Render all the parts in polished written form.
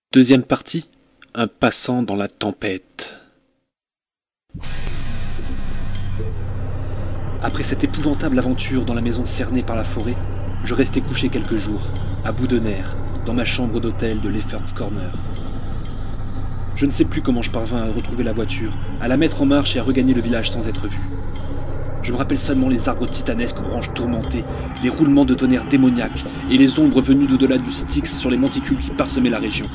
Deuxième partie, un passant dans la tempête. Après cette épouvantable aventure dans la maison cernée par la forêt, je restai couché quelques jours, à bout de nerfs, dans ma chambre d'hôtel de Lefferts Corner. Je ne sais plus comment je parvins à retrouver la voiture, à la mettre en marche et à regagner le village sans être vu. Je me rappelle seulement les arbres titanesques aux branches tourmentées, les roulements de tonnerre démoniaques et les ombres venues d'au-delà du Styx sur les monticules qui parsemaient la région.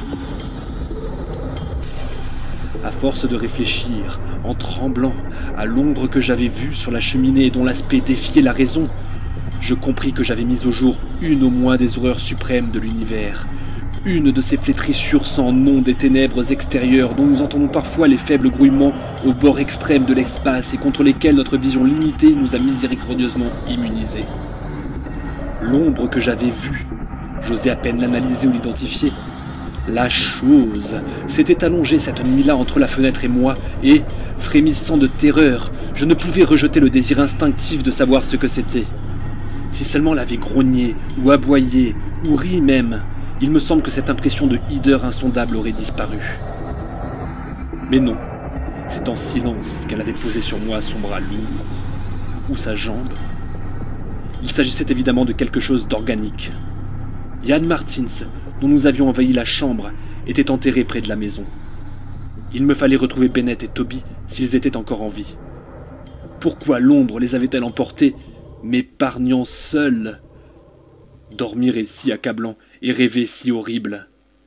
À force de réfléchir, en tremblant, à l'ombre que j'avais vue sur la cheminée et dont l'aspect défiait la raison, je compris que j'avais mis au jour une au moins des horreurs suprêmes de l'univers, une de ces flétrissures sans nom des ténèbres extérieures dont nous entendons parfois les faibles grouillements au bord extrême de l'espace et contre lesquels notre vision limitée nous a miséricordieusement immunisés. L'ombre que j'avais vue, j'osais à peine l'analyser ou l'identifier. La chose s'était allongée cette nuit-là entre la fenêtre et moi, et, frémissant de terreur, je ne pouvais rejeter le désir instinctif de savoir ce que c'était. Si seulement elle avait grogné, ou aboyé, ou ri même, il me semble que cette impression de hideur insondable aurait disparu. Mais non, c'est en silence qu'elle avait posé sur moi son bras lourd, ou sa jambe. Il s'agissait évidemment de quelque chose d'organique. Ian Martins, dont nous avions envahi la chambre, était enterré près de la maison. Il me fallait retrouver Bennett et Toby s'ils étaient encore en vie. Pourquoi l'ombre les avait-elle emportés, m'épargnant seul? Dormir est si accablant et rêver si horrible.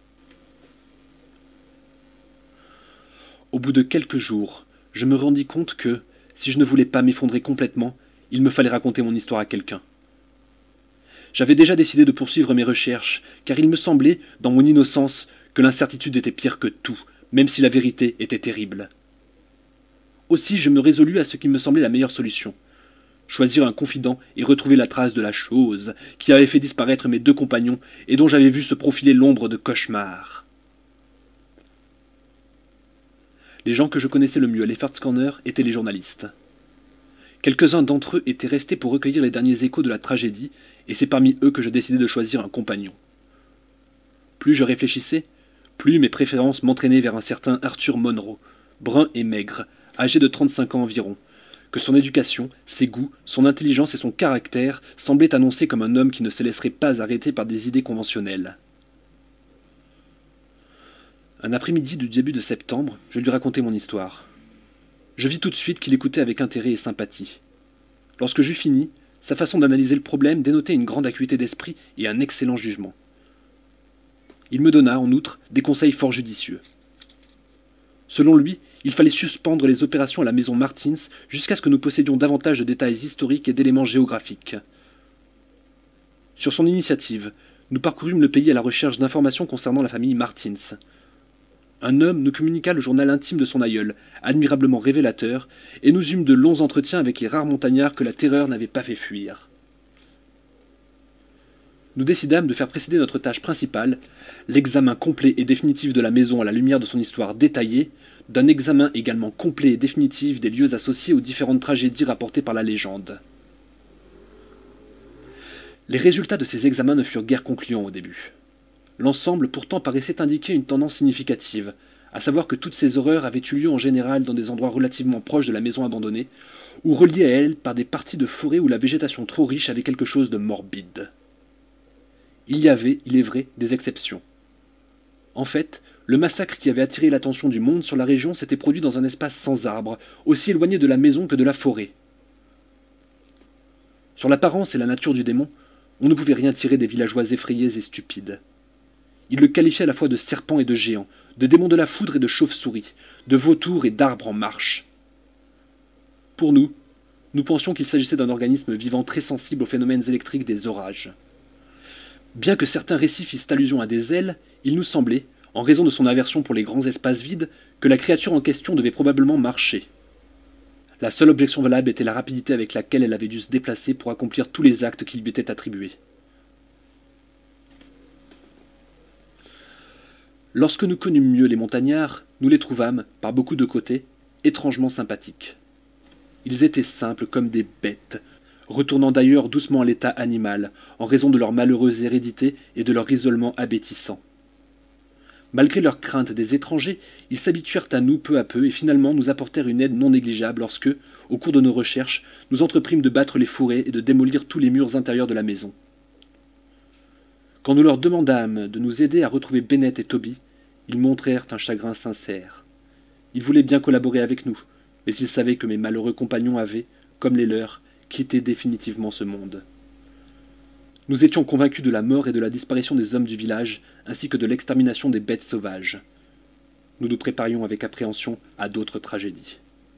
Au bout de quelques jours, je me rendis compte que, si je ne voulais pas m'effondrer complètement, il me fallait raconter mon histoire à quelqu'un. J'avais déjà décidé de poursuivre mes recherches, car il me semblait, dans mon innocence, que l'incertitude était pire que tout, même si la vérité était terrible. Aussi je me résolus à ce qui me semblait la meilleure solution. Choisir un confident et retrouver la trace de la chose qui avait fait disparaître mes deux compagnons et dont j'avais vu se profiler l'ombre de cauchemar. Les gens que je connaissais le mieux à Lefferts Corner étaient les journalistes. Quelques-uns d'entre eux étaient restés pour recueillir les derniers échos de la tragédie, et c'est parmi eux que je décidai de choisir un compagnon. Plus je réfléchissais, plus mes préférences m'entraînaient vers un certain Arthur Monroe, brun et maigre, âgé de 35 ans environ, que son éducation, ses goûts, son intelligence et son caractère semblaient annoncer comme un homme qui ne se laisserait pas arrêter par des idées conventionnelles. Un après-midi du début de septembre, je lui racontai mon histoire. Je vis tout de suite qu'il écoutait avec intérêt et sympathie. Lorsque j'eus fini, sa façon d'analyser le problème dénotait une grande acuité d'esprit et un excellent jugement. Il me donna, en outre, des conseils fort judicieux. Selon lui, il fallait suspendre les opérations à la maison Martins jusqu'à ce que nous possédions davantage de détails historiques et d'éléments géographiques. Sur son initiative, nous parcourûmes le pays à la recherche d'informations concernant la famille Martins. Un homme nous communiqua le journal intime de son aïeul, admirablement révélateur, et nous eûmes de longs entretiens avec les rares montagnards que la terreur n'avait pas fait fuir. Nous décidâmes de faire précéder notre tâche principale, l'examen complet et définitif de la maison à la lumière de son histoire détaillée, d'un examen également complet et définitif des lieux associés aux différentes tragédies rapportées par la légende. Les résultats de ces examens ne furent guère concluants au début. L'ensemble pourtant paraissait indiquer une tendance significative, à savoir que toutes ces horreurs avaient eu lieu en général dans des endroits relativement proches de la maison abandonnée, ou reliés à elle par des parties de forêt où la végétation trop riche avait quelque chose de morbide. Il y avait, il est vrai, des exceptions. En fait, le massacre qui avait attiré l'attention du monde sur la région s'était produit dans un espace sans arbres, aussi éloigné de la maison que de la forêt. Sur l'apparence et la nature du démon, on ne pouvait rien tirer des villageois effrayés et stupides. Il le qualifiait à la fois de serpent et de géant, de démon de la foudre et de chauve-souris, de vautour et d'arbre en marche. Pour nous, nous pensions qu'il s'agissait d'un organisme vivant très sensible aux phénomènes électriques des orages. Bien que certains récits fissent allusion à des ailes, il nous semblait, en raison de son aversion pour les grands espaces vides, que la créature en question devait probablement marcher. La seule objection valable était la rapidité avec laquelle elle avait dû se déplacer pour accomplir tous les actes qui lui étaient attribués. Lorsque nous connûmes mieux les montagnards, nous les trouvâmes, par beaucoup de côtés, étrangement sympathiques. Ils étaient simples comme des bêtes, retournant d'ailleurs doucement à l'état animal, en raison de leur malheureuse hérédité et de leur isolement abétissant. Malgré leur crainte des étrangers, ils s'habituèrent à nous peu à peu et finalement nous apportèrent une aide non négligeable lorsque, au cours de nos recherches, nous entreprîmes de battre les fourrés et de démolir tous les murs intérieurs de la maison. Quand nous leur demandâmes de nous aider à retrouver Bennett et Toby, ils montrèrent un chagrin sincère. Ils voulaient bien collaborer avec nous, mais ils savaient que mes malheureux compagnons avaient, comme les leurs, quitté définitivement ce monde. Nous étions convaincus de la mort et de la disparition des hommes du village, ainsi que de l'extermination des bêtes sauvages. Nous nous préparions avec appréhension à d'autres tragédies.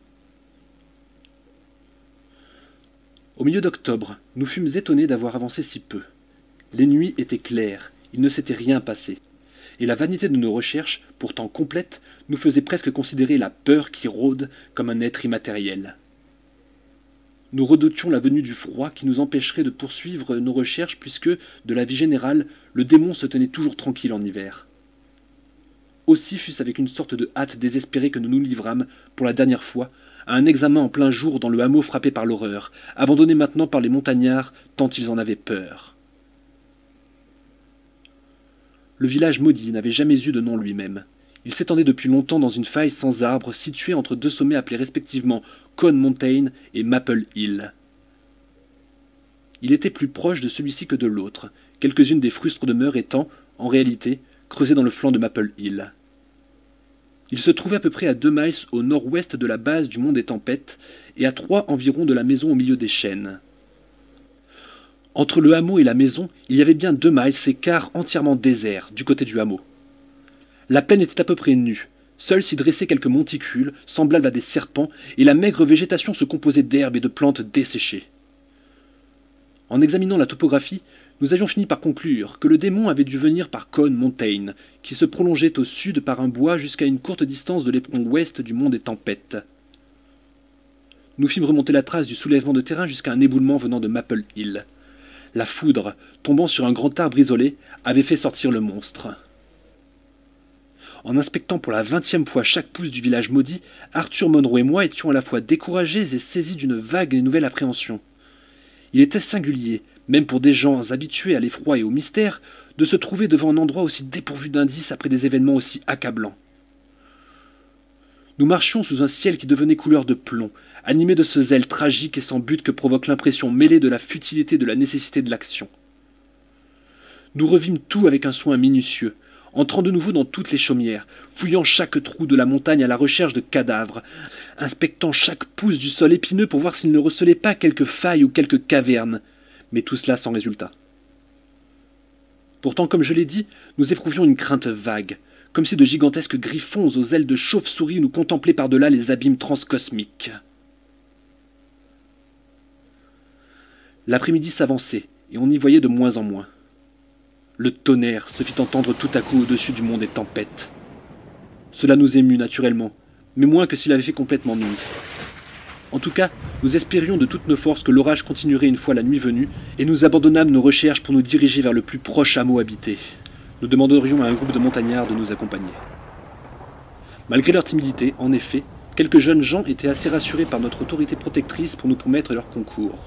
Au milieu d'octobre, nous fûmes étonnés d'avoir avancé si peu. Les nuits étaient claires, il ne s'était rien passé. Et la vanité de nos recherches, pourtant complètes, nous faisait presque considérer la peur qui rôde comme un être immatériel. Nous redoutions la venue du froid qui nous empêcherait de poursuivre nos recherches puisque, de la vie générale, le démon se tenait toujours tranquille en hiver. Aussi fut-ce avec une sorte de hâte désespérée que nous nous livrâmes, pour la dernière fois, à un examen en plein jour dans le hameau frappé par l'horreur, abandonné maintenant par les montagnards tant ils en avaient peur. Le village maudit n'avait jamais eu de nom lui-même. Il s'étendait depuis longtemps dans une faille sans arbres, située entre deux sommets appelés respectivement Cone Mountain et Maple Hill. Il était plus proche de celui-ci que de l'autre, quelques-unes des frustres demeures étant, en réalité, creusées dans le flanc de Maple Hill. Il se trouvait à peu près à 2 miles au nord-ouest de la base du mont des Tempêtes et à 3 environ de la maison au milieu des chênes. Entre le hameau et la maison, il y avait bien 2 miles et quart entièrement désert, du côté du hameau. La plaine était à peu près nue, seuls s'y dressaient quelques monticules, semblables à des serpents, et la maigre végétation se composait d'herbes et de plantes desséchées. En examinant la topographie, nous avions fini par conclure que le démon avait dû venir par Cone Mountain, qui se prolongeait au sud par un bois jusqu'à une courte distance de l'éperon ouest du mont des Tempêtes. Nous fîmes remonter la trace du soulèvement de terrain jusqu'à un éboulement venant de Maple Hill. La foudre, tombant sur un grand arbre isolé, avait fait sortir le monstre. En inspectant pour la 20e fois chaque pouce du village maudit, Arthur Monroe et moi étions à la fois découragés et saisis d'une vague et nouvelle appréhension. Il était singulier, même pour des gens habitués à l'effroi et au mystère, de se trouver devant un endroit aussi dépourvu d'indices après des événements aussi accablants. Nous marchions sous un ciel qui devenait couleur de plomb, animé de ce zèle tragique et sans but que provoque l'impression mêlée de la futilité et de la nécessité de l'action. Nous revîmes tout avec un soin minutieux, entrant de nouveau dans toutes les chaumières, fouillant chaque trou de la montagne à la recherche de cadavres, inspectant chaque pouce du sol épineux pour voir s'il ne recelait pas quelque faille ou quelque caverne, mais tout cela sans résultat. Pourtant, comme je l'ai dit, nous éprouvions une crainte vague, comme si de gigantesques griffons aux ailes de chauve-souris nous contemplaient par-delà les abîmes transcosmiques. L'après-midi s'avançait, et on y voyait de moins en moins. Le tonnerre se fit entendre tout à coup au-dessus du mont des Tempêtes. Cela nous émut naturellement, mais moins que s'il avait fait complètement nuit. En tout cas, nous espérions de toutes nos forces que l'orage continuerait une fois la nuit venue, et nous abandonnâmes nos recherches pour nous diriger vers le plus proche hameau habité. Nous demanderions à un groupe de montagnards de nous accompagner. Malgré leur timidité, en effet, quelques jeunes gens étaient assez rassurés par notre autorité protectrice pour nous promettre leur concours.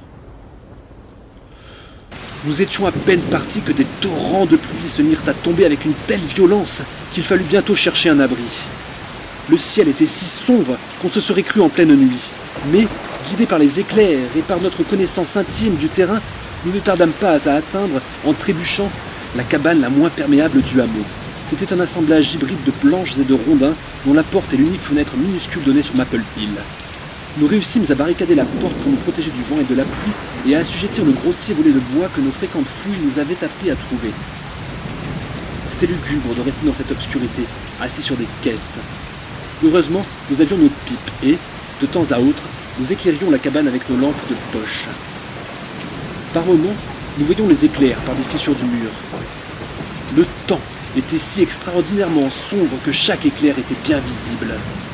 Nous étions à peine partis que des torrents de pluie se mirent à tomber avec une telle violence qu'il fallut bientôt chercher un abri. Le ciel était si sombre qu'on se serait cru en pleine nuit, mais, guidés par les éclairs et par notre connaissance intime du terrain, nous ne tardâmes pas à atteindre, en trébuchant, la cabane la moins perméable du hameau. C'était un assemblage hybride de planches et de rondins dont la porte et l'unique fenêtre minuscule donnaient sur Maple Hill. Nous réussîmes à barricader la porte pour nous protéger du vent et de la pluie et à assujettir le grossier volet de bois que nos fréquentes fouilles nous avaient appris à trouver. C'était lugubre de rester dans cette obscurité, assis sur des caisses. Heureusement, nous avions nos pipes et, de temps à autre, nous éclairions la cabane avec nos lampes de poche. Par moments, nous voyions les éclairs par des fissures du mur. Le temps était si extraordinairement sombre que chaque éclair était bien visible.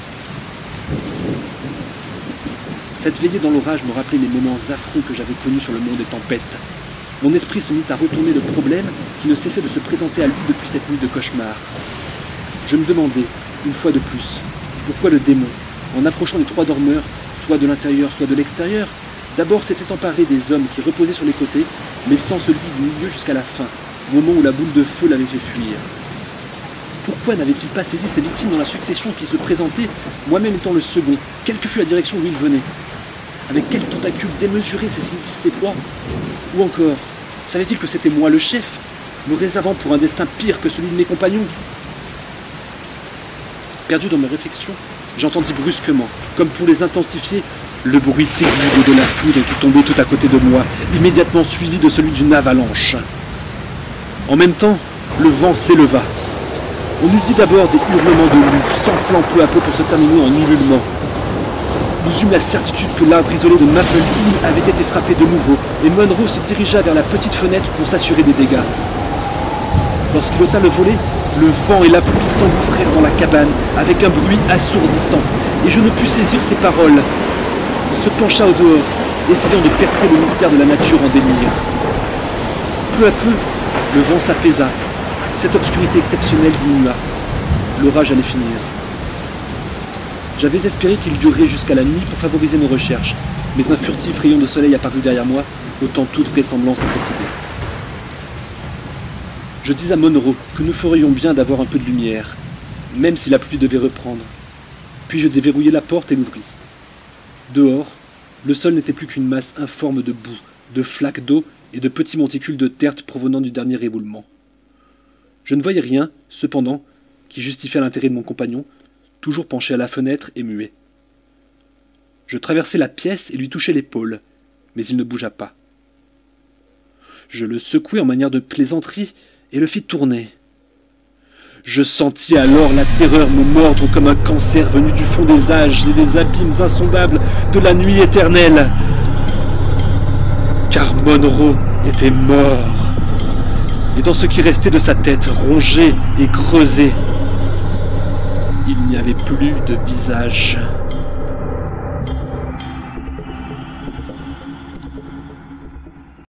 Cette veillée dans l'orage me rappelait les moments affreux que j'avais connus sur le mont des Tempêtes. Mon esprit se mit à retourner le problème qui ne cessait de se présenter à lui depuis cette nuit de cauchemar. Je me demandais, une fois de plus, pourquoi le démon, en approchant les 3 dormeurs, soit de l'intérieur, soit de l'extérieur, d'abord s'était emparé des hommes qui reposaient sur les côtés, mais sans celui du milieu jusqu'à la fin, au moment où la boule de feu l'avait fait fuir. Pourquoi n'avait-il pas saisi ses victimes dans la succession qui se présentait, moi-même étant le second, quelle que fût la direction d'où il venait? Avec quel tentacule démesuré saisit-il ses proies? Ou encore, savait-il que c'était moi le chef, me réservant pour un destin pire que celui de mes compagnons? Perdu dans mes réflexions, j'entendis brusquement, comme pour les intensifier, le bruit terrible de la foudre qui tombait tout à côté de moi, immédiatement suivi de celui d'une avalanche. En même temps, le vent s'éleva. On eût dit d'abord des hurlements de loups, s'enflant peu à peu pour se terminer en ululement. Nous eûmes la certitude que l'arbre isolé de Maple Hill avait été frappé de nouveau, et Monroe se dirigea vers la petite fenêtre pour s'assurer des dégâts. Lorsqu'il ôta le volet, le vent et la pluie s'engouffrèrent dans la cabane, avec un bruit assourdissant, et je ne pus saisir ses paroles. Il se pencha au dehors, essayant de percer le mystère de la nature en délire. Peu à peu, le vent s'apaisa. Cette obscurité exceptionnelle diminua. L'orage allait finir. J'avais espéré qu'il durerait jusqu'à la nuit pour favoriser nos recherches, mais un furtif rayon de soleil apparut derrière moi, ôtant toute vraisemblance à cette idée. Je dis à Monroe que nous ferions bien d'avoir un peu de lumière, même si la pluie devait reprendre. Puis je déverrouillai la porte et l'ouvris. Dehors, le sol n'était plus qu'une masse informe de boue, de flaques d'eau et de petits monticules de terre provenant du dernier éboulement. Je ne voyais rien, cependant, qui justifiait l'intérêt de mon compagnon, toujours penché à la fenêtre et muet. Je traversai la pièce et lui touchai l'épaule, mais il ne bougea pas. Je le secouai en manière de plaisanterie et le fis tourner. Je sentis alors la terreur me mordre comme un cancer venu du fond des âges et des abîmes insondables de la nuit éternelle. Car Monroe était mort, et dans ce qui restait de sa tête rongée et creusée, il n'y avait plus de visage.